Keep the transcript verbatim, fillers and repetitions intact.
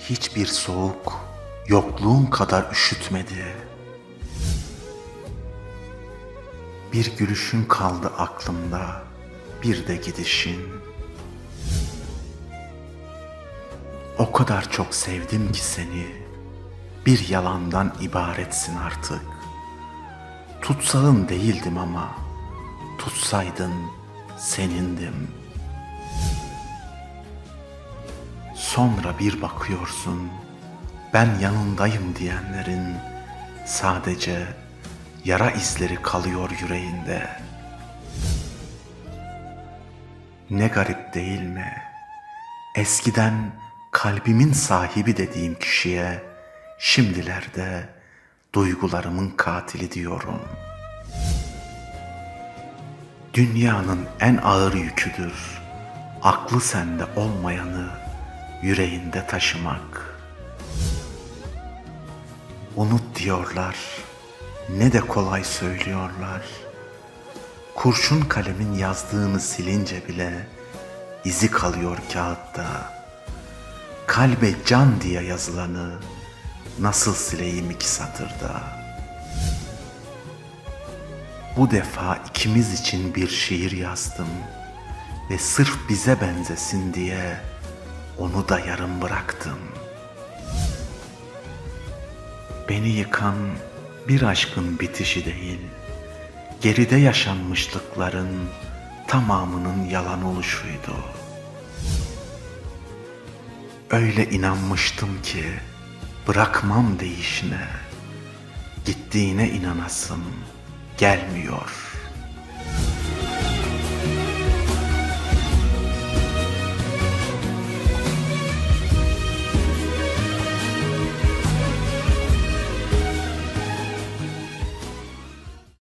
hiçbir soğuk yokluğun kadar üşütmedi. Bir gülüşün kaldı aklımda, bir de gidişin. O kadar çok sevdim ki seni, bir yalandan ibaretsin artık. Tutsağın değildim ama, tutsaydın senindim. Sonra bir bakıyorsun, ben yanındayım diyenlerin sadece yara izleri kalıyor yüreğinde. Ne garip değil mi? Eskiden kalbimin sahibi dediğim kişiye şimdilerde duygularımın katili diyorum. Dünyanın en ağır yüküdür, aklı sende olmayanı yüreğinde taşımak. Unut diyorlar, ne de kolay söylüyorlar. Kurşun kalemin yazdığını silince bile izi kalıyor kağıtta. Kalbe can diye yazılanı nasıl sileyim iki satırda? Bu defa ikimiz için bir şiir yazdım ve sırf bize benzesin diye onu da yarım bıraktım. Beni yıkan bir aşkın bitişi değil, geride yaşanmışlıkların tamamının yalan oluşuydu. Öyle inanmıştım ki bırakmam değişine, gittiğine inanasım gelmiyor.